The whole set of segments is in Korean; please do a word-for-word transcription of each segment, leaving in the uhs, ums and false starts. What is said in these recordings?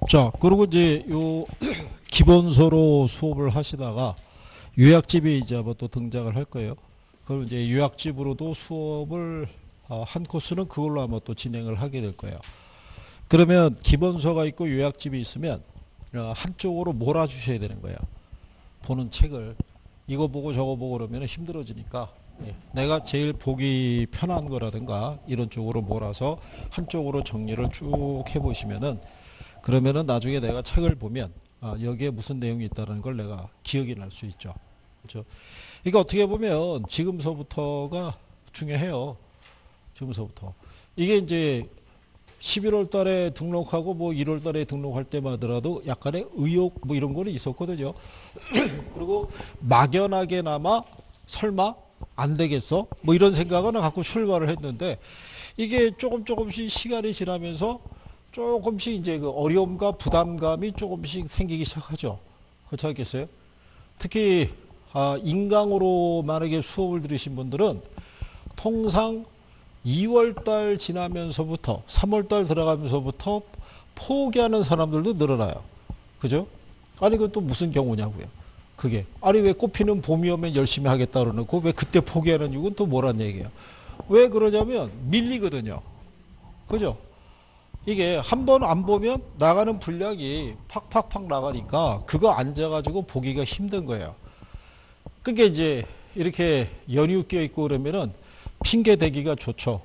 자, 그리고 이제 요 기본서로 수업을 하시다가 요약집이 이제 아마 또 등장을 할 거예요. 그럼 이제 요약집으로도 수업을 어, 한 코스는 그걸로 아마 또 진행을 하게 될 거예요. 그러면 기본서가 있고 요약집이 있으면 어, 한쪽으로 몰아주셔야 되는 거예요. 보는 책을 이거 보고 저거 보고 그러면 힘들어지니까 예, 내가 제일 보기 편한 거라든가 이런 쪽으로 몰아서 한쪽으로 정리를 쭉 해보시면은 그러면은 나중에 내가 책을 보면 아, 여기에 무슨 내용이 있다는 걸 내가 기억이 날 수 있죠. 그렇죠? 그러니까 어떻게 보면 지금서부터가 중요해요. 지금서부터. 이게 이제 십일월 달에 등록하고 뭐 일월 달에 등록할 때마더라도 약간의 의욕 뭐 이런 거는 있었거든요. 그리고 막연하게나마 설마 안 되겠어? 뭐 이런 생각은 갖고 출발을 했는데 이게 조금 조금씩 시간이 지나면서 조금씩 이제 그 어려움과 부담감이 조금씩 생기기 시작하죠. 그렇지 않겠어요? 특히 아, 인강으로 만약에 수업을 들으신 분들은 통상 이월 달 지나면서부터 삼월 달 들어가면서부터 포기하는 사람들도 늘어나요. 그죠? 아니 그것도 무슨 경우냐고요. 그게 아니 왜 꽃피는 봄이 오면 열심히 하겠다 그러놓고 왜 그때 포기하는 이유는 또 뭐란 얘기예요. 왜 그러냐면 밀리거든요. 그죠? 이게 한 번 안 보면 나가는 분량이 팍팍팍 나가니까 그거 앉아가지고 보기가 힘든 거예요. 그러니까 이제 이렇게 연휴 껴 있고 그러면은 핑계 대기가 좋죠.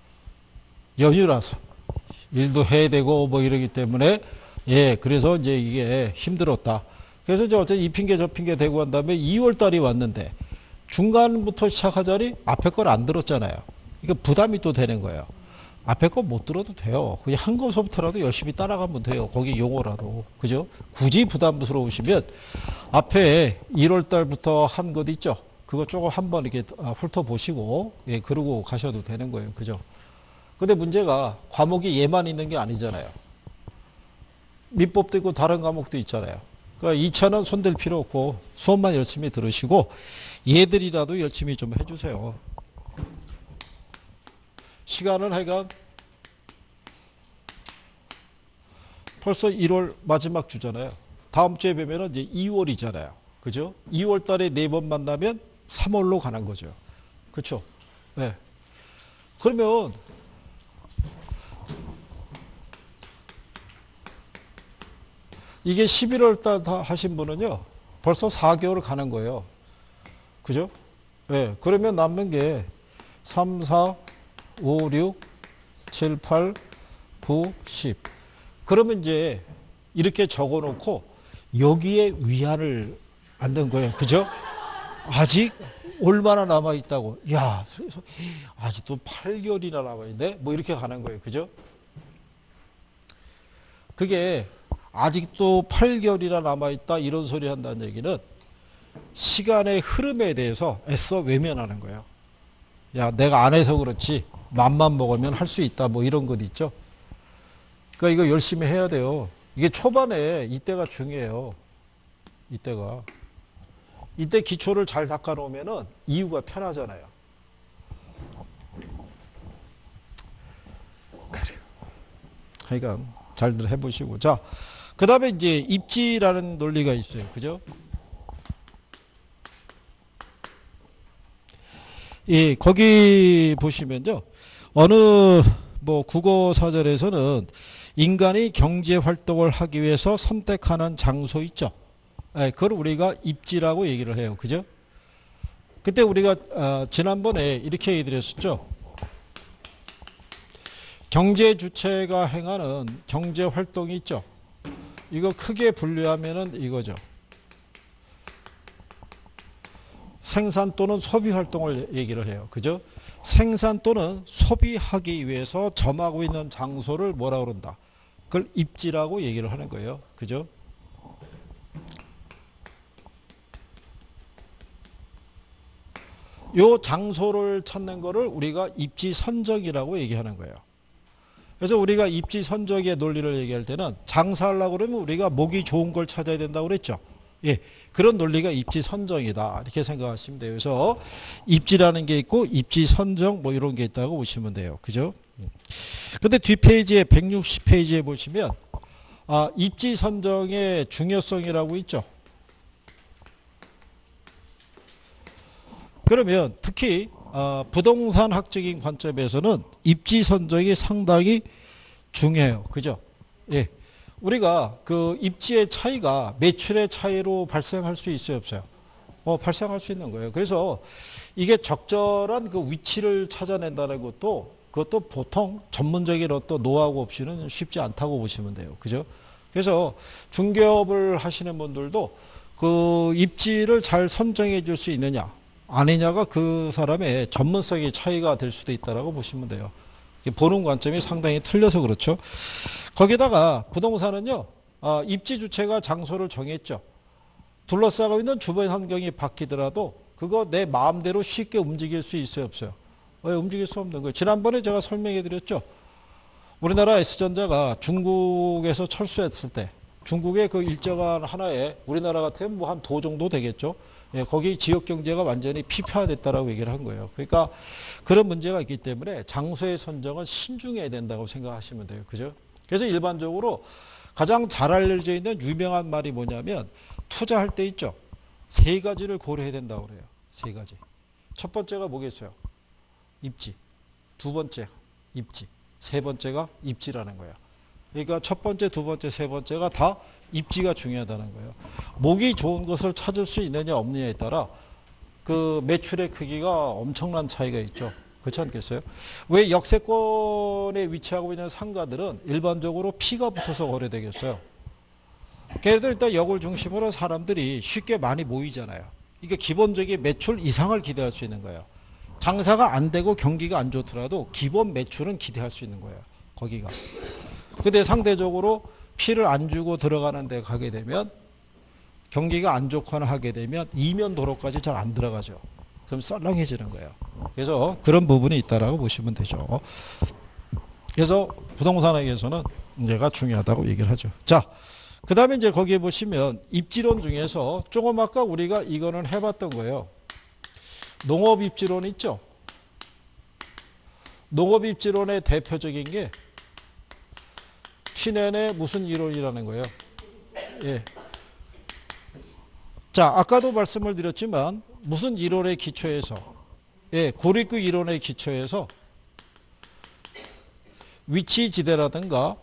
연휴라서 일도 해야 되고 뭐 이러기 때문에 예 그래서 이제 이게 힘들었다. 그래서 이제 어쨌든 이 핑계 저 핑계 대고 한 다음에 이월 달이 왔는데 중간부터 시작하자니 앞에 걸 안 들었잖아요. 그러니까 부담이 또 되는 거예요. 앞에 거 못 들어도 돼요. 그냥 한 거서부터라도 열심히 따라가면 돼요. 거기 용어라도. 그죠? 굳이 부담스러우시면 앞에 일월 달부터 한 것 있죠? 그거 조금 한번 이렇게 훑어보시고, 예, 그러고 가셔도 되는 거예요. 그죠? 근데 문제가 과목이 얘만 있는 게 아니잖아요. 민법도 있고 다른 과목도 있잖아요. 그러니까 이 차는 손댈 필요 없고 수업만 열심히 들으시고 얘들이라도 열심히 좀 해주세요. 시간은 하여간 벌써 일월 마지막 주잖아요. 다음 주에 뵈면 이제 이월이잖아요. 그죠? 이월 달에 네 번 만나면 삼월로 가는 거죠. 그렇죠? 네. 그러면 이게 십일월 달 하신 분은요. 벌써 사 개월 가는 거예요. 그죠? 네. 그러면 남는 게 삼, 사, 오, 육, 칠, 팔, 구, 십. 그러면 이제 이렇게 적어 놓고 여기에 위안을 안는 거예요. 그죠? 아직 얼마나 남아 있다고. 야, 아직도 팔 개월이나 남아 있네. 뭐 이렇게 가는 거예요. 그죠? 그게 아직도 팔 개월이나 남아 있다 이런 소리 한다는 얘기는 시간의 흐름에 대해서 애써 외면하는 거예요. 야, 내가 안 해서 그렇지. 맘만 먹으면 할 수 있다. 뭐 이런 것 있죠. 그러니까 이거 열심히 해야 돼요. 이게 초반에 이때가 중요해요. 이때가. 이때 기초를 잘 닦아 놓으면은 이유가 편하잖아요. 그래요. 하여간 잘들 해보시고. 자, 그 다음에 이제 입지라는 논리가 있어요. 그죠? 예, 거기 보시면요. 어느 뭐 국어 사전에서는 인간이 경제 활동을 하기 위해서 선택하는 장소 있죠. 예, 그걸 우리가 입지라고 얘기를 해요. 그죠? 그때 우리가 어, 지난번에 이렇게 얘기 드렸었죠. 경제 주체가 행하는 경제 활동이 있죠. 이거 크게 분류하면은 이거죠. 생산 또는 소비 활동을 얘기를 해요. 그죠? 생산 또는 소비하기 위해서 점하고 있는 장소를 뭐라 그런다? 그걸 입지라고 얘기를 하는 거예요. 그죠? 요 장소를 찾는 거를 우리가 입지 선정이라고 얘기하는 거예요. 그래서 우리가 입지 선정의 논리를 얘기할 때는 장사하려고 그러면 우리가 목이 좋은 걸 찾아야 된다고 그랬죠. 예. 그런 논리가 입지 선정이다. 이렇게 생각하시면 돼요. 그래서 입지라는 게 있고 입지 선정 뭐 이런 게 있다고 보시면 돼요. 그죠? 근데 뒷페이지에 백육십 페이지에 보시면 아, 입지 선정의 중요성이라고 있죠. 그러면 특히 어, 부동산 학적인 관점에서는 입지 선정이 상당히 중요해요. 그죠? 예. 우리가 그 입지의 차이가 매출의 차이로 발생할 수 있어요, 없어요? 어, 발생할 수 있는 거예요. 그래서 이게 적절한 그 위치를 찾아낸다는 것도 그것도 보통 전문적인 어떤 노하우 없이는 쉽지 않다고 보시면 돼요. 그죠? 그래서 중개업을 하시는 분들도 그 입지를 잘 선정해 줄 수 있느냐, 아니냐가 그 사람의 전문성의 차이가 될 수도 있다고 보시면 돼요. 보는 관점이 상당히 틀려서 그렇죠. 거기다가 부동산은요, 아, 입지 주체가 장소를 정했죠. 둘러싸고 있는 주변 환경이 바뀌더라도 그거 내 마음대로 쉽게 움직일 수 있어요, 없어요? 왜 움직일 수 없는 거예요? 지난번에 제가 설명해 드렸죠. 우리나라 S전자가 중국에서 철수했을 때 중국의 그 일정한 하나에 우리나라 같으면 뭐 한 도 정도 되겠죠. 예, 거기 지역 경제가 완전히 피폐화됐다라고 얘기를 한 거예요. 그러니까 그런 문제가 있기 때문에 장소의 선정은 신중해야 된다고 생각하시면 돼요. 그죠? 그래서 일반적으로 가장 잘 알려져 있는 유명한 말이 뭐냐면 투자할 때 있죠. 세 가지를 고려해야 된다고 그래요. 세 가지. 첫 번째가 뭐겠어요? 입지. 두 번째 입지. 세 번째가 입지라는 거예요. 그러니까 첫 번째, 두 번째, 세 번째가 다 입지가 중요하다는 거예요. 목이 좋은 것을 찾을 수 있느냐 없느냐에 따라 그 매출의 크기가 엄청난 차이가 있죠. 그렇지 않겠어요? 왜 역세권에 위치하고 있는 상가들은 일반적으로 피가 붙어서 거래되겠어요? 걔네들 일단 역을 중심으로 사람들이 쉽게 많이 모이잖아요. 이게 기본적인 매출 이상을 기대할 수 있는 거예요. 장사가 안 되고 경기가 안 좋더라도 기본 매출은 기대할 수 있는 거예요. 거기가. 근데 상대적으로 피를 안 주고 들어가는 데 가게 되면 경기가 안 좋거나 하게 되면 이면 도로까지 잘 안 들어가죠. 그럼 썰렁해지는 거예요. 그래서 그런 부분이 있다라고 보시면 되죠. 그래서 부동산에게서는 문제가 중요하다고 얘기를 하죠. 자, 그 다음에 이제 거기에 보시면 입지론 중에서 조금 아까 우리가 이거는 해봤던 거예요. 농업 입지론 있죠. 농업 입지론의 대표적인 게 티넨의 무슨 이론이라는 거예요. 예. 자, 아까도 말씀을 드렸지만 무슨 이론의 기초에서, 예, 고립구 이론의 기초에서 위치 지대라든가,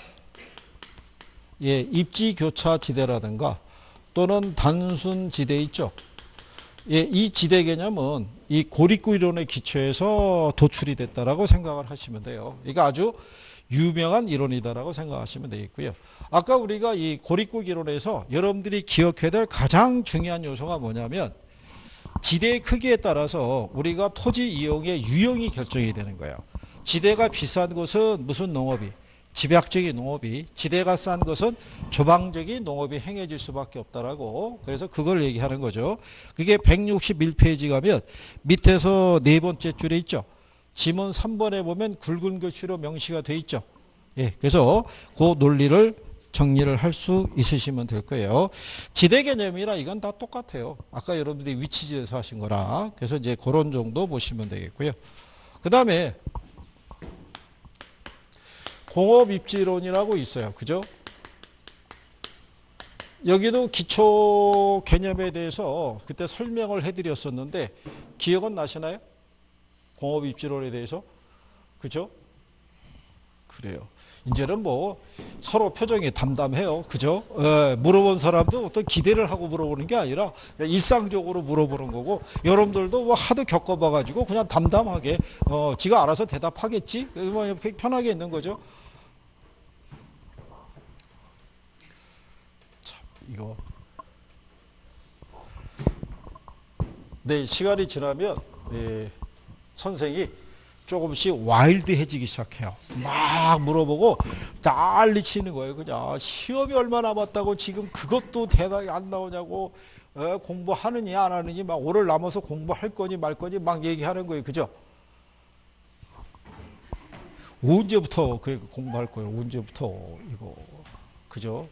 예, 입지 교차 지대라든가 또는 단순 지대 있죠. 예, 이 지대 개념은 이 고립구 이론의 기초에서 도출이 됐다라고 생각을 하시면 돼요. 이거 아주 유명한 이론이다라고 생각하시면 되겠고요. 아까 우리가 이 고립구 이론에서 여러분들이 기억해야 될 가장 중요한 요소가 뭐냐면 지대의 크기에 따라서 우리가 토지 이용의 유형이 결정이 되는 거예요. 지대가 비싼 곳은 무슨 농업이, 집약적인 농업이, 지대가 싼 것은 조방적인 농업이 행해질 수밖에 없다라고. 그래서 그걸 얘기하는 거죠. 그게 백육십일 페이지 가면 밑에서 네 번째 줄에 있죠. 지문 삼 번에 보면 굵은 글씨로 명시가 돼 있죠. 예, 그래서 그 논리를 정리를 할 수 있으시면 될 거예요. 지대 개념이라 이건 다 똑같아요. 아까 여러분들이 위치지대에서 하신 거라. 그래서 이제 그런 정도 보시면 되겠고요. 그 다음에 공업 입지론이라고 있어요. 그죠? 여기도 기초 개념에 대해서 그때 설명을 해드렸었는데 기억은 나시나요? 공업 입지론에 대해서. 그죠? 그래요. 이제는 뭐 서로 표정이 담담해요. 그죠? 에, 물어본 사람도 어떤 기대를 하고 물어보는 게 아니라 일상적으로 물어보는 거고, 여러분들도 뭐 하도 겪어봐가지고 그냥 담담하게 어, 지가 알아서 대답하겠지? 뭐 이렇게 편하게 있는 거죠. 참, 이거. 네, 시간이 지나면 예, 선생이 조금씩 와일드해지기 시작해요. 막 물어보고 난리 치는 거예요. 그냥 시험이 얼마 남았다고 지금 그것도 대답이 안 나오냐고, 에, 공부하느니 안 하느니 막 올해 남아서 공부할 거니 말 거니 막 얘기하는 거예요. 그죠? 언제부터 그 공부할 거예요? 언제부터 이거. 그죠?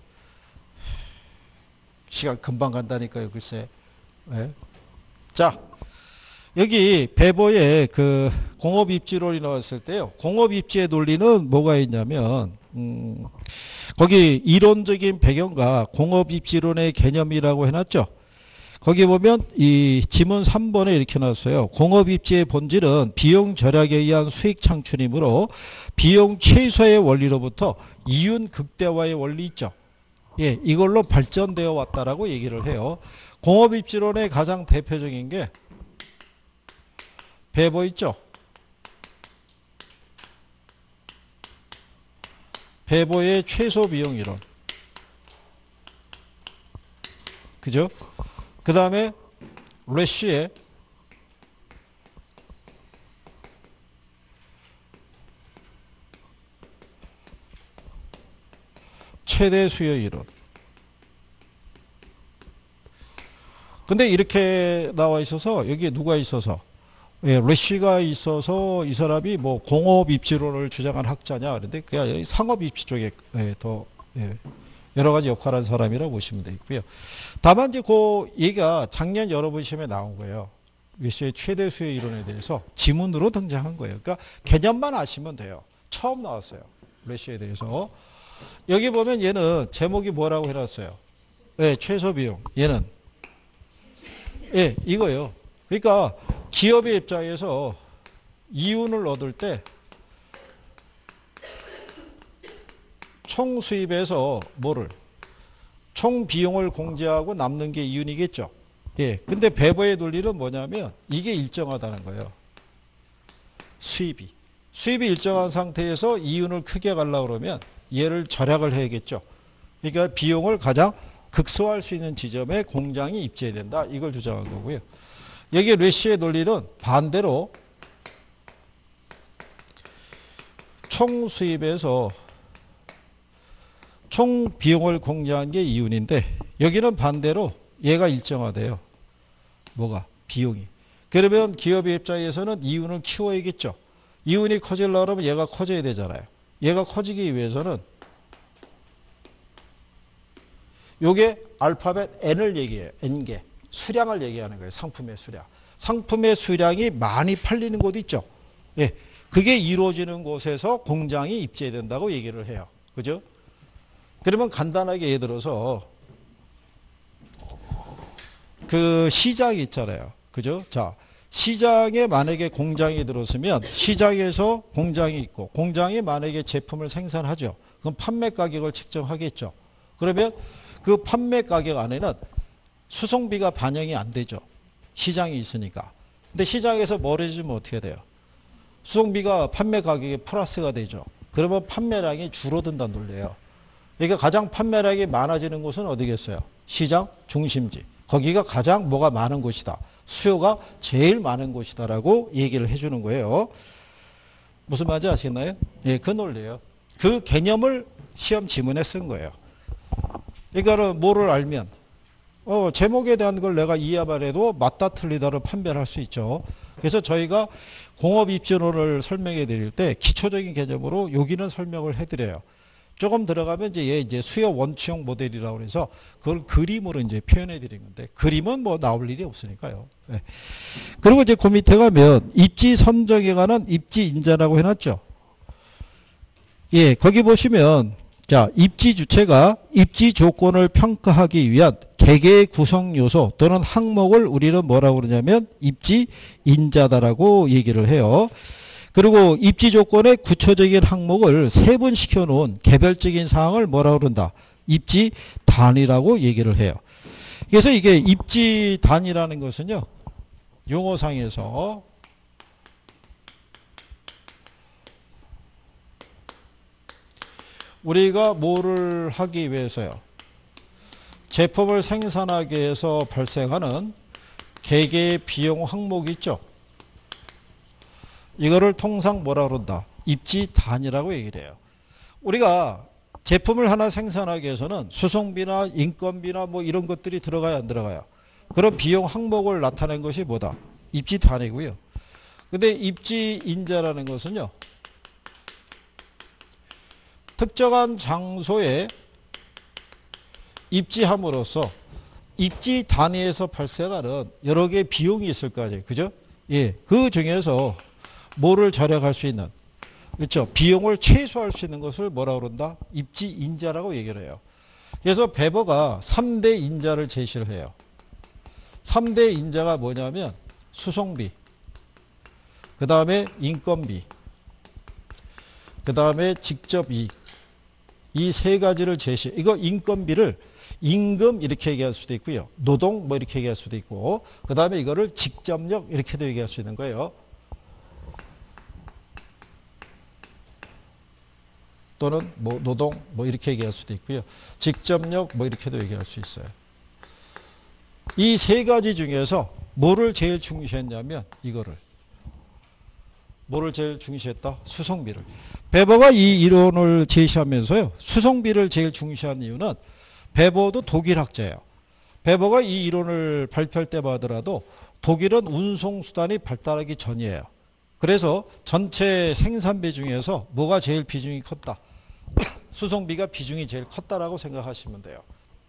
시간 금방 간다니까요. 글쎄. 네. 자, 여기 배보에 그 공업 입지론이 나왔을 때요. 공업 입지의 논리는 뭐가 있냐면, 음, 거기 이론적인 배경과 공업입지론의 개념이라고 해놨죠. 거기 보면 이 지문 삼 번에 이렇게 나왔어요. 공업입지의 본질은 비용 절약에 의한 수익 창출이므로 비용 최소의 원리로부터 이윤 극대화의 원리 있죠. 예, 이걸로 발전되어 왔다라고 얘기를 해요. 공업입지론의 가장 대표적인 게 배보 있죠. 배보의 최소 비용 이론. 그죠? 그 다음에 레쉬의 최대 수요 이론. 근데 이렇게 나와 있어서 여기에 누가 있어서 예, 레쉬가 있어서 이 사람이 뭐 공업 입지론을 주장한 학자냐 그런데 그게 아니라 상업 입지 쪽에 예, 더 예, 여러 가지 역할을 한 사람이라고 보시면 되겠고요. 다만 이제 그 얘기가 작년 여러분 시험에 나온 거예요. 레쉬의 최대 수요 이론에 대해서 지문으로 등장한 거예요. 그러니까 개념만 아시면 돼요. 처음 나왔어요. 레쉬에 대해서. 여기 보면 얘는 제목이 뭐라고 해놨어요? 예, 최소 비용. 얘는 예, 이거예요. 그러니까 기업의 입장에서 이윤을 얻을 때 총 수입에서 뭐를 총 비용을 공제하고 남는 게 이윤이겠죠. 예. 근데 배보의 논리는 뭐냐면 이게 일정하다는 거예요. 수입이. 수입이 일정한 상태에서 이윤을 크게 가려고 그러면 얘를 절약을 해야겠죠. 그러니까 비용을 가장 극소화할 수 있는 지점에 공장이 입지해야 된다. 이걸 주장한 거고요. 여기 레쉬의 논리는 반대로 총 수입에서 총 비용을 공제한 게 이윤인데 여기는 반대로 얘가 일정하대요. 뭐가? 비용이. 그러면 기업의 입장에서는 이윤을 키워야겠죠. 이윤이 커지려고 하면 얘가 커져야 되잖아요. 얘가 커지기 위해서는 요게 알파벳 N을 얘기해요. N개. 수량을 얘기하는 거예요. 상품의 수량. 상품의 수량이 많이 팔리는 곳 있죠. 예. 그게 이루어지는 곳에서 공장이 입지해야 된다고 얘기를 해요. 그죠? 그러면 간단하게 예를 들어서 그 시장이 있잖아요. 그죠? 자, 시장에 만약에 공장이 들어서면 시장에서 공장이 있고 공장이 만약에 제품을 생산하죠. 그럼 판매 가격을 책정하겠죠. 그러면 그 판매 가격 안에는 수송비가 반영이 안 되죠. 시장이 있으니까. 근데 시장에서 뭘 해주면 어떻게 돼요? 수송비가 판매 가격에 플러스가 되죠. 그러면 판매량이 줄어든다는 논리예요. 그러니까 가장 판매량이 많아지는 곳은 어디겠어요? 시장 중심지. 거기가 가장 뭐가 많은 곳이다. 수요가 제일 많은 곳이다라고 얘기를 해주는 거예요. 무슨 말인지 아시겠나요? 예, 그 논리예요. 그 개념을 시험 지문에 쓴 거예요. 그러니까 뭐를 알면 어, 제목에 대한 걸 내가 이해만 해도 맞다 틀리다를 판별할 수 있죠. 그래서 저희가 공업입지론을 설명해 드릴 때 기초적인 개념으로 여기는 설명을 해드려요. 조금 들어가면 이제 얘 이제 수요 원칙형 모델이라고 해서 그걸 그림으로 이제 표현해 드린 건데 그림은 뭐 나올 일이 없으니까요. 네. 그리고 이제 그 밑에 가면 입지 선정에 관한 입지 인자라고 해놨죠. 예, 거기 보시면 자, 입지 주체가 입지 조건을 평가하기 위한 개개의 구성 요소 또는 항목을 우리는 뭐라고 그러냐면 입지 인자다라고 얘기를 해요. 그리고 입지 조건의 구체적인 항목을 세분시켜 놓은 개별적인 사항을 뭐라고 그런다? 입지 단위라고 얘기를 해요. 그래서 이게 입지 단위라는 것은요. 용어상에서 우리가 뭐를 하기 위해서요. 제품을 생산하기 위해서 발생하는 개개의 비용 항목이 있죠. 이거를 통상 뭐라 그런다? 입지 단위라고 얘기를 해요. 우리가 제품을 하나 생산하기 위해서는 수송비나 인건비나 뭐 이런 것들이 들어가야 안 들어가요. 그런 비용 항목을 나타낸 것이 뭐다? 입지 단위고요. 근데 입지 인자라는 것은요. 특정한 장소에 입지함으로써 입지 단위에서 발생하는 여러 개의 비용이 있을 거 아니에요. 그죠? 예. 그 중에서 뭐를 절약할 수 있는 그렇죠. 비용을 최소화할 수 있는 것을 뭐라 그런다? 입지 인자라고 얘기를 해요. 그래서 베버가 삼 대 인자를 제시를 해요. 삼 대 인자가 뭐냐면 수송비, 그 다음에 인건비, 그 다음에 직접이익, 이 세 가지를 제시. 이거 인건비를 임금 이렇게 얘기할 수도 있고요. 노동 뭐 이렇게 얘기할 수도 있고, 그 다음에 이거를 직접력 이렇게도 얘기할 수 있는 거예요. 또는 뭐 노동 뭐 이렇게 얘기할 수도 있고요. 직접력 뭐 이렇게도 얘기할 수 있어요. 이 세 가지 중에서 뭐를 제일 중시했냐면 이거를. 뭐를 제일 중시했다? 수송비를. 베버가 이 이론을 제시하면서요. 수송비를 제일 중시한 이유는 베버도 독일 학자예요. 베버가 이 이론을 발표할 때만 하더라도 독일은 운송수단이 발달하기 전이에요. 그래서 전체 생산비 중에서 뭐가 제일 비중이 컸다? 수송비가 비중이 제일 컸다라고 생각하시면 돼요.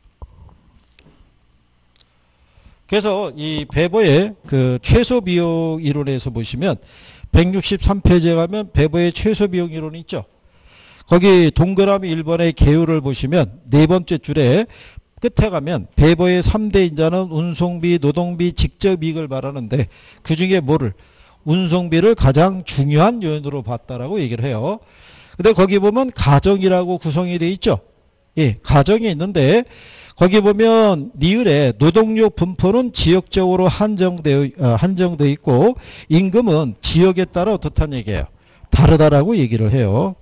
그래서 이 베버의 그 최소 비용 이론에서 보시면 백육십삼 페이지에 가면 베버의 최소 비용 이론이 있죠. 거기 동그라미 일 번의 개요를 보시면 네 번째 줄에 끝에 가면 베버의 삼 대 인자는 운송비, 노동비, 직접이익을 말하는데 그 중에 뭐를? 운송비를 가장 중요한 요인으로 봤다라고 얘기를 해요. 근데 거기 보면 가정이라고 구성이 되어 있죠. 예, 가정이 있는데 거기 보면 니을에 노동력 분포는 지역적으로 한정되어, 한정되어 있고 임금은 지역에 따라 어떻다는 얘기예요. 다르다라고 얘기를 해요.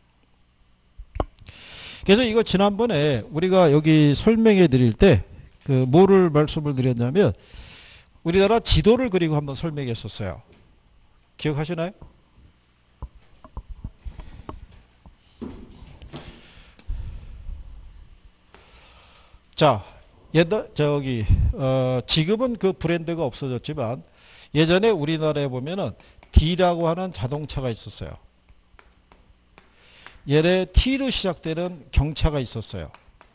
그래서 이거 지난번에 우리가 여기 설명해 드릴 때 그 뭐를 말씀을 드렸냐면 우리나라 지도를 그리고 한번 설명했었어요. 기억하시나요? 자, 옛날 저기 어, 지금은 그 브랜드가 없어졌지만 예전에 우리나라에 보면은 D라고 하는 자동차가 있었어요. 얘네 T로 시작되는 경차가 있었어요.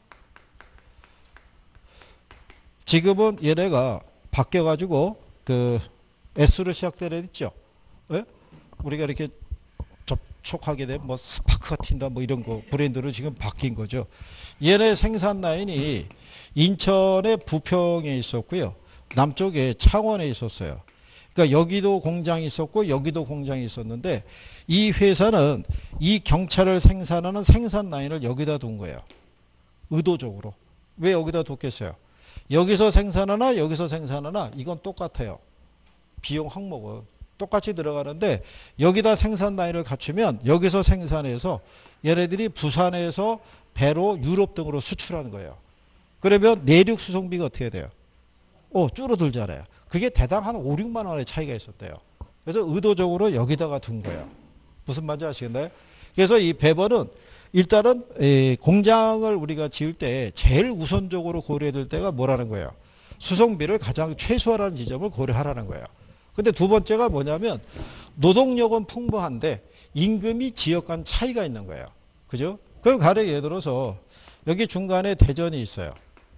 지금은 얘네가 바뀌어가지고 그 S로 시작되는 애 있죠. 예? 우리가 이렇게 접촉하게 되면 뭐 스파크가 튄다 뭐 이런 거 브랜드로 지금 바뀐 거죠. 얘네 생산 라인이 인천의 부평에 있었고요. 남쪽에 창원에 있었어요. 그러니까 여기도 공장이 있었고 여기도 공장이 있었는데 이 회사는 이 경차를 생산하는 생산 라인을 여기다 둔 거예요. 의도적으로. 왜 여기다 뒀겠어요? 여기서 생산하나 여기서 생산하나 이건 똑같아요. 비용 항목은 똑같이 들어가는데 여기다 생산 라인을 갖추면 여기서 생산해서 얘네들이 부산에서 배로 유럽 등으로 수출하는 거예요. 그러면 내륙 수송비가 어떻게 돼요? 어, 줄어들잖아요. 그게 대당 한 오, 육만 원의 차이가 있었대요. 그래서 의도적으로 여기다가 둔 거예요. 무슨 말인지 아시겠나요? 그래서 이 베버는 일단은 공장을 우리가 지을 때 제일 우선적으로 고려해야 될 때가 뭐라는 거예요? 수송비를 가장 최소화하는 지점을 고려하라는 거예요. 근데 두 번째가 뭐냐면 노동력은 풍부한데 임금이 지역 간 차이가 있는 거예요. 그죠? 그럼 가령 예를 들어서 여기 중간에 대전이 있어요.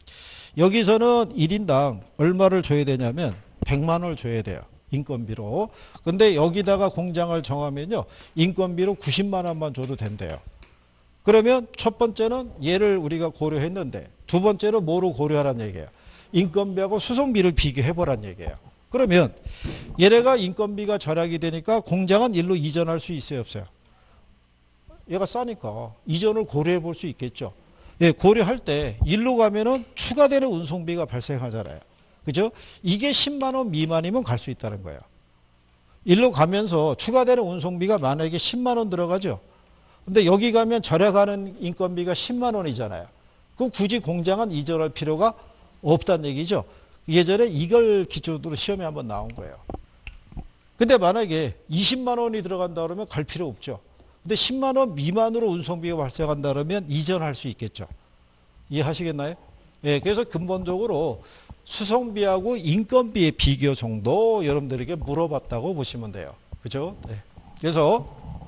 여기서는 일 인당 얼마를 줘야 되냐면 백만 원을 줘야 돼요. 인건비로. 근데 여기다가 공장을 정하면요. 인건비로 구십만 원만 줘도 된대요. 그러면 첫 번째는 얘를 우리가 고려했는데 두 번째로 뭐로 고려하라는 얘기예요. 인건비하고 수송비를 비교해보라는 얘기예요. 그러면 얘네가 인건비가 절약이 되니까 공장은 일로 이전할 수 있어요, 없어요? 얘가 싸니까 이전을 고려해 볼 수 있겠죠. 예, 고려할 때 일로 가면은 추가되는 운송비가 발생하잖아요. 그죠? 이게 십만 원 미만이면 갈 수 있다는 거예요. 일로 가면서 추가되는 운송비가 만약에 십만 원 들어가죠. 근데 여기 가면 절약하는 인건비가 십만 원이잖아요. 그럼 굳이 공장은 이전할 필요가 없다는 얘기죠. 예전에 이걸 기준으로 시험에 한번 나온 거예요. 근데 만약에 이십만 원이 들어간다 그러면 갈 필요 없죠. 근데 십만 원 미만으로 운송비가 발생한다 그러면 이전할 수 있겠죠. 이해하시겠나요? 예, 그래서 근본적으로 수송비하고 인건비의 비교 정도 여러분들에게 물어봤다고 보시면 돼요. 그죠? 네. 그래서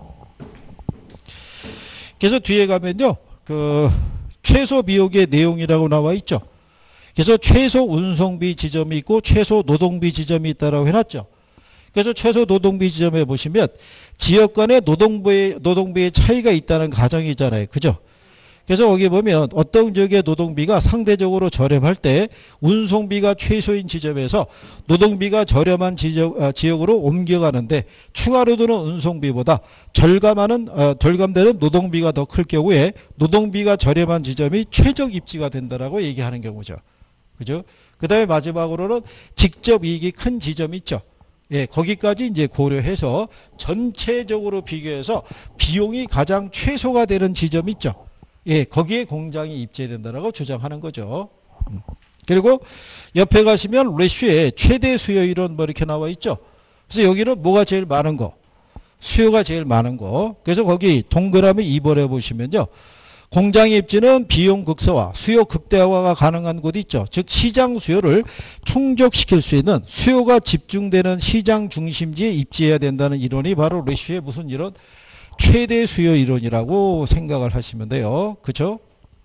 그래서 뒤에 가면요. 그 최소 비용의 내용이라고 나와 있죠. 그래서 최소 운송비 지점이 있고 최소 노동비 지점이 있다라고 해놨죠. 그래서 최소 노동비 지점에 보시면 지역 간의 노동부의, 노동비의 차이가 있다는 가정이잖아요. 그죠? 그래서 거기 보면 어떤 지역의 노동비가 상대적으로 저렴할 때 운송비가 최소인 지점에서 노동비가 저렴한 지역, 아, 지역으로 옮겨가는데 추가로 드는 운송비보다 절감하는, 어, 절감되는 노동비가 더 클 경우에 노동비가 저렴한 지점이 최적 입지가 된다라고 얘기하는 경우죠. 그죠? 그 다음에 마지막으로는 직접 이익이 큰 지점이 있죠. 예, 거기까지 이제 고려해서 전체적으로 비교해서 비용이 가장 최소가 되는 지점이 있죠. 예, 거기에 공장이 입재된다라고 주장하는 거죠. 음. 그리고 옆에 가시면 레슈에 최대 수요 이론 뭐 이렇게 나와 있죠. 그래서 여기는 뭐가 제일 많은 거? 수요가 제일 많은 거. 그래서 거기 동그라미 이 번에 보시면요. 공장 입지는 비용 극소화, 수요 극대화가 가능한 곳이 있죠. 즉 시장 수요를 충족시킬 수 있는 수요가 집중되는 시장 중심지에 입지해야 된다는 이론이 바로 레슈의 무슨 이론? 최대 수요 이론이라고 생각을 하시면 돼요. 그렇죠?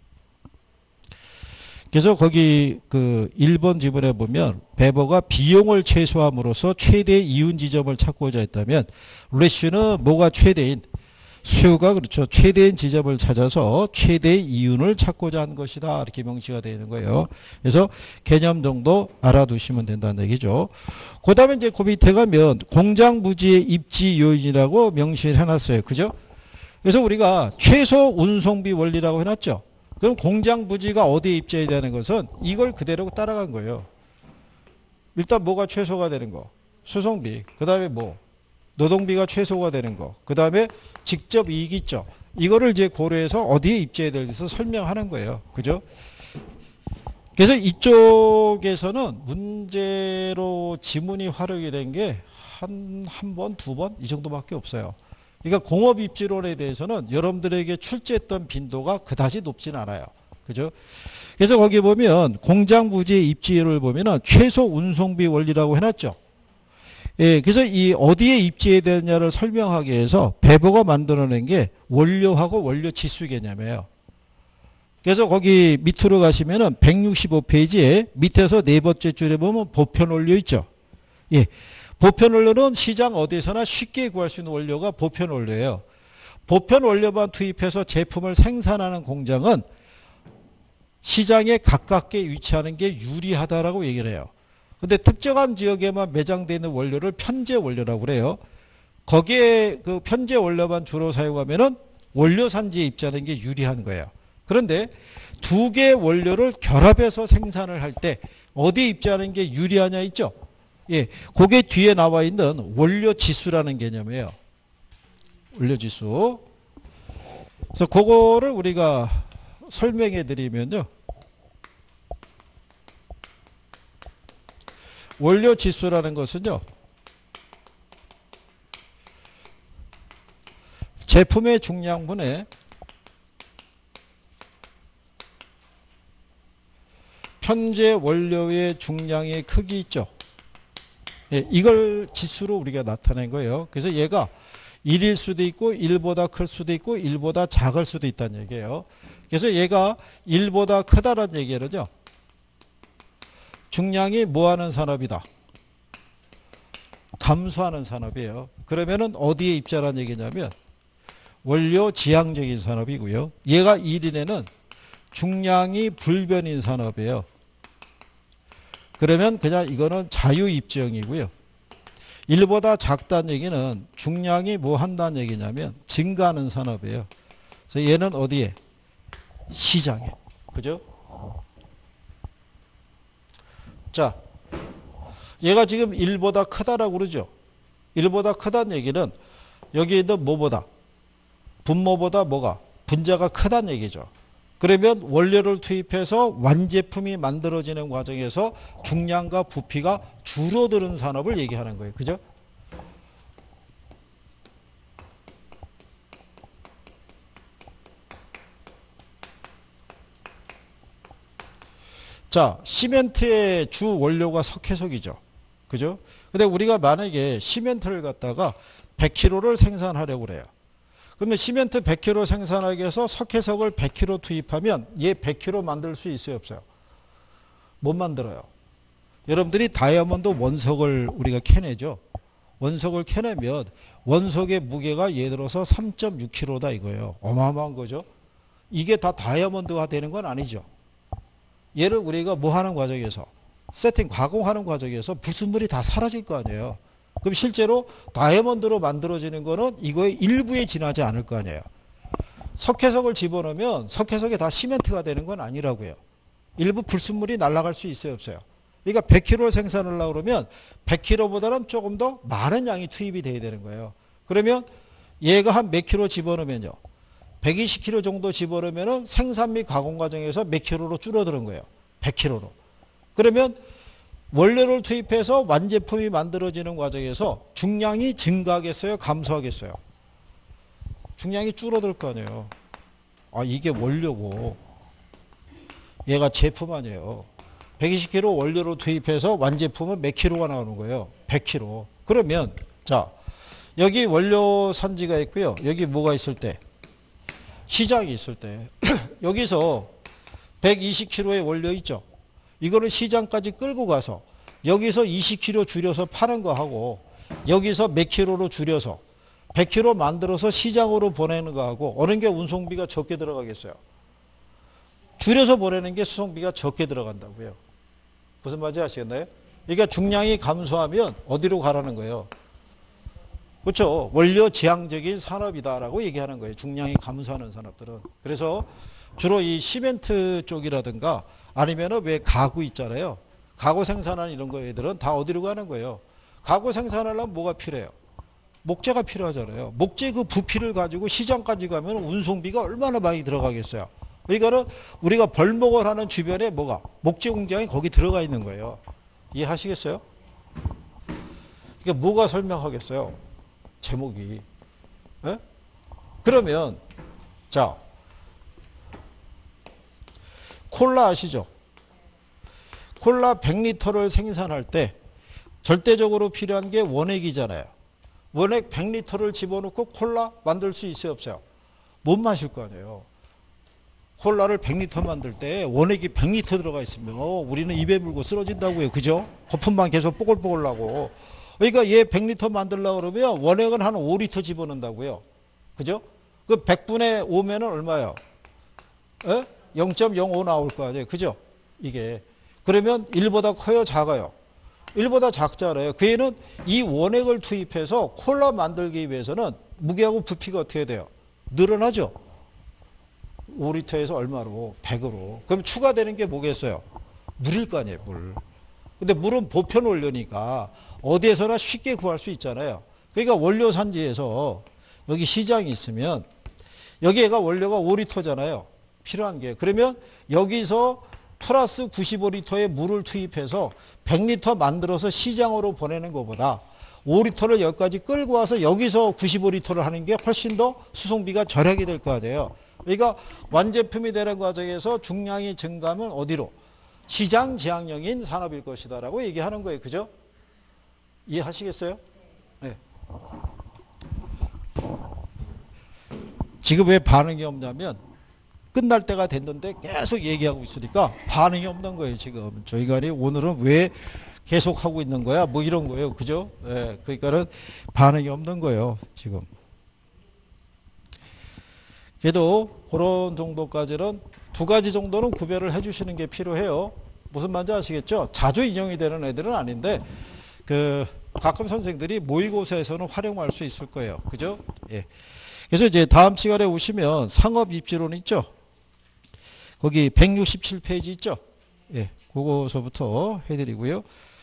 그래서 거기 그 일 번 지문에 보면 베버가 비용을 최소함으로써 최대 이윤 지점을 찾고자 했다면 레슈는 뭐가 최대인? 수요가 그렇죠. 최대인 지점을 찾아서 최대 이윤을 찾고자 한 것이다. 이렇게 명시가 되어 있는 거예요. 그래서 개념 정도 알아두시면 된다는 얘기죠. 그 다음에 이제 그 밑에 가면 공장 부지의 입지 요인이라고 명시를 해놨어요. 그죠? 그래서 우리가 최소 운송비 원리라고 해놨죠. 그럼 공장 부지가 어디에 입지해야 되는 것은 이걸 그대로 따라간 거예요. 일단 뭐가 최소가 되는 거? 수송비. 그 다음에 뭐? 노동비가 최소가 되는 거. 그 다음에 직접 이익이 있죠. 이거를 이제 고려해서 어디에 입지해야 될지 설명하는 거예요. 그죠? 그래서 이쪽에서는 문제로 지문이 활용이 된 게 한, 한 번, 두 번? 이 정도밖에 없어요. 그러니까 공업 입지론에 대해서는 여러분들에게 출제했던 빈도가 그다지 높진 않아요. 그죠? 그래서 거기 보면 공장 부지의 입지를 보면은 최소 운송비 원리라고 해놨죠. 예, 그래서 이 어디에 입지해야 되느냐를 설명하기 위해서 베버가 만들어낸 게 원료하고 원료 지수 개념이에요. 그래서 거기 밑으로 가시면은 백육십오 페이지에 밑에서 네 번째 줄에 보면 보편 원료 있죠. 예. 보편 원료는 시장 어디에서나 쉽게 구할 수 있는 원료가 보편 원료예요. 보편 원료만 투입해서 제품을 생산하는 공장은 시장에 가깝게 위치하는 게 유리하다라고 얘기를 해요. 근데 특정한 지역에만 매장되어 있는 원료를 편제 원료라고 그래요. 거기에 그 편제 원료만 주로 사용하면은 원료 산지에 입지하는 게 유리한 거예요. 그런데 두 개의 원료를 결합해서 생산을 할 때 어디에 입지하는 게 유리하냐 있죠? 예, 그게 뒤에 나와 있는 원료 지수라는 개념이에요. 원료 지수. 그래서 그거를 우리가 설명해 드리면요. 원료 지수라는 것은요. 제품의 중량분의 현재 원료의 중량의 크기 있죠. 예, 이걸 지수로 우리가 나타낸 거예요. 그래서 얘가 일일 수도 있고 일보다 클 수도 있고 일보다 작을 수도 있다는 얘기예요. 그래서 얘가 일보다 크다는 얘기는요. 중량이 뭐하는 산업이다? 감소하는 산업이에요. 그러면은 어디에 입자라는 얘기냐면 원료 지향적인 산업이고요. 얘가 일인에는 중량이 불변인 산업이에요. 그러면 그냥 이거는 자유입지형이고요. 일보다 작다는 얘기는 중량이 뭐 한다는 얘기냐면 증가하는 산업이에요. 그래서 얘는 어디에? 시장에. 그죠? 자, 얘가 지금 일보다 크다라고 그러죠. 일보다 크다는 얘기는 여기에 있는 뭐보다? 분모보다 뭐가? 분자가 크다는 얘기죠. 그러면 원료를 투입해서 완제품이 만들어지는 과정에서 중량과 부피가 줄어드는 산업을 얘기하는 거예요. 그죠? 자, 시멘트의 주 원료가 석회석이죠. 그죠? 근데 우리가 만약에 시멘트를 갖다가 백 킬로그램를 생산하려고 그래요. 그러면 시멘트 백 킬로그램 생산하기 위해서 석회석을 백 킬로그램 투입하면 얘 백 킬로그램 만들 수 있어요, 없어요? 못 만들어요. 여러분들이 다이아몬드 원석을 우리가 캐내죠. 원석을 캐내면 원석의 무게가 예를 들어서 삼 점 육 킬로그램다 이거예요. 어마어마한 거죠. 이게 다 다이아몬드가 되는 건 아니죠. 얘를 우리가 뭐 하는 과정에서 세팅 가공하는 과정에서 불순물이 다 사라질 거 아니에요. 그럼 실제로 다이아몬드로 만들어지는 거는 이거의 일부에 지나지 않을 거 아니에요. 석회석을 집어넣으면 석회석이 다 시멘트가 되는 건 아니라고요. 일부 불순물이 날아갈 수 있어요, 없어요? 그러니까 백 킬로그램를 생산하려고 그러면 백 킬로그램보다는 조금 더 많은 양이 투입이 돼야 되는 거예요. 그러면 얘가 한 몇 킬로 집어넣으면요. 백이십 킬로그램 정도 집어넣으면 생산 및 가공 과정에서 몇 킬로로 줄어드는 거예요. 백 킬로그램로. 그러면 원료를 투입해서 완제품이 만들어지는 과정에서 중량이 증가하겠어요? 감소하겠어요? 중량이 줄어들 거 아니에요. 아, 이게 원료고 얘가 제품 아니에요. 백이십 킬로그램 원료로 투입해서 완제품은 몇 킬로가 나오는 거예요? 백 킬로그램. 그러면 자 여기 원료 산지가 있고요. 여기 뭐가 있을 때? 시장이 있을 때 여기서 백이십 킬로그램의 원료 있죠. 이거를 시장까지 끌고 가서 여기서 이십 킬로그램 줄여서 파는 거하고 여기서 몇 킬로로 줄여서 백 킬로그램 만들어서 시장으로 보내는 거하고 어느 게 운송비가 적게 들어가겠어요? 줄여서 보내는 게 수송비가 적게 들어간다고요. 무슨 말인지 아시겠나요? 그러니까 중량이 감소하면 어디로 가라는 거예요? 그렇죠. 원료 지향적인 산업이다라고 얘기하는 거예요. 중량이 감소하는 산업들은. 그래서 주로 이 시멘트 쪽이라든가 아니면은 왜 가구 있잖아요. 가구 생산하는 이런 거들은 다 어디로 가는 거예요? 가구 생산하려면 뭐가 필요해요? 목재가 필요하잖아요. 목재 그 부피를 가지고 시장까지 가면 운송비가 얼마나 많이 들어가겠어요. 그러니까는 우리가 벌목을 하는 주변에 뭐가 목재 공장이 거기 들어가 있는 거예요. 이해하시겠어요? 그러니까 뭐가 설명하겠어요? 제목이. 에? 그러면 자 콜라 아시죠? 콜라 백 리터를 생산할 때 절대적으로 필요한 게 원액이잖아요. 원액 백 리터를 집어넣고 콜라 만들 수 있어요, 없어요? 못 마실 거 아니에요. 콜라를 백 리터 만들 때 원액이 백 리터 들어가 있으면 우리는 입에 물고 쓰러진다고요. 그죠? 거품만 계속 뽀글뽀글 나고. 그러니까 얘 백 리터 만들려고 그러면 원액은 한 오 리터 집어넣는다고요. 그죠? 그 백 분의 오면은 얼마예요? 에? 영 점 영오 나올 거 아니에요. 그죠? 이게. 그러면 일보다 커요, 작아요? 일보다 작잖아요. 그 애는 이 원액을 투입해서 콜라 만들기 위해서는 무게하고 부피가 어떻게 돼요? 늘어나죠? 오 리터에서 얼마로? 백으로. 그럼 추가되는 게 뭐겠어요? 물일 거 아니에요, 물. 근데 물은 보편 원료니까 어디에서나 쉽게 구할 수 있잖아요. 그러니까 원료 산지에서 여기 시장이 있으면 여기가 원료가 오 리터잖아요. 필요한 게. 그러면 여기서 플러스 구십오 리터의 물을 투입해서 백 리터 만들어서 시장으로 보내는 것보다 오 리터를 여기까지 끌고 와서 여기서 구십오 리터를 하는 게 훨씬 더 수송비가 절약이 될 거 아니에요. 그러니까 완제품이 되는 과정에서 중량이 증가하면 어디로? 시장 지향형인 산업일 것이다라고 얘기하는 거예요. 그죠? 이해하시겠어요? 네. 지금 왜 반응이 없냐면 끝날 때가 됐는데 계속 얘기하고 있으니까 반응이 없는 거예요. 지금 저희가 오늘은 왜 계속 하고 있는 거야? 뭐 이런 거예요. 그죠? 네. 그러니까는 반응이 없는 거예요. 지금. 그래도 그런 정도까지는 두 가지 정도는 구별을 해주시는 게 필요해요. 무슨 말인지 아시겠죠? 자주 인용이 되는 애들은 아닌데 그 가끔 선생들이 모의고사에서는 활용할 수 있을 거예요. 그죠? 예. 그래서 이제 다음 시간에 오시면 상업 입지론 있죠? 거기 백육십칠 페이지 있죠? 예. 그거서부터 해드리고요.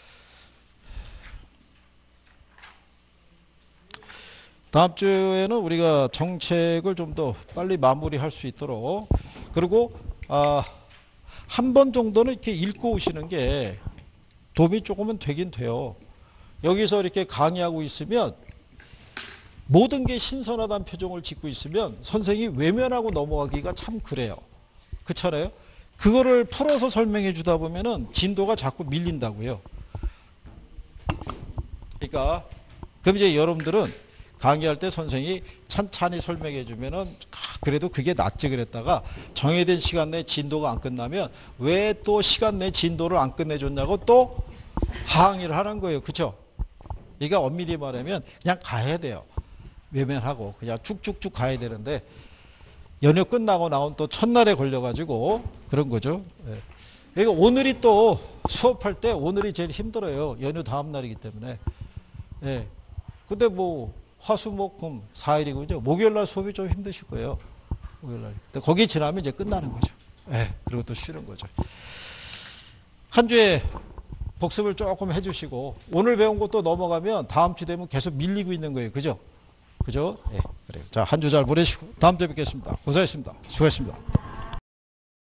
다음 주에는 우리가 정책을 좀 더 빨리 마무리할 수 있도록 그리고 아, 한 번 정도는 이렇게 읽고 오시는 게 도움이 조금은 되긴 돼요. 여기서 이렇게 강의하고 있으면 모든 게 신선하다는 표정을 짓고 있으면 선생이 외면하고 넘어가기가 참 그래요. 그렇잖아요? 그거를 풀어서 설명해 주다 보면은 진도가 자꾸 밀린다고요. 그러니까 그럼 이제 여러분들은 강의할 때 선생이 찬찬히 설명해 주면은 그래도 그게 낫지 그랬다가 정해진 시간 내 진도가 안 끝나면 왜 또 시간 내 진도를 안 끝내줬냐고 또 항의를 하는 거예요. 그렇죠? 이게 엄밀히 말하면 그냥 가야 돼요. 외면하고 그냥 쭉쭉쭉 가야 되는데 연휴 끝나고 나온 또 첫날에 걸려가지고 그런 거죠. 예. 그러니까 오늘이 또 수업할 때 오늘이 제일 힘들어요. 연휴 다음 날이기 때문에. 예. 근데 뭐 화수목금 사 일이군요. 목요일 날 수업이 좀 힘드실 거예요. 목요일 날. 근데 거기 지나면 이제 끝나는 거죠. 예. 그리고 또 쉬는 거죠. 한 주에 복습을 조금 해주시고 오늘 배운 것도 넘어가면 다음 주 되면 계속 밀리고 있는 거예요. 그죠? 그죠? 예. 그래요. 자, 한 주 잘 보내시고 다음 주에 뵙겠습니다. 고생하셨습니다. 수고하셨습니다.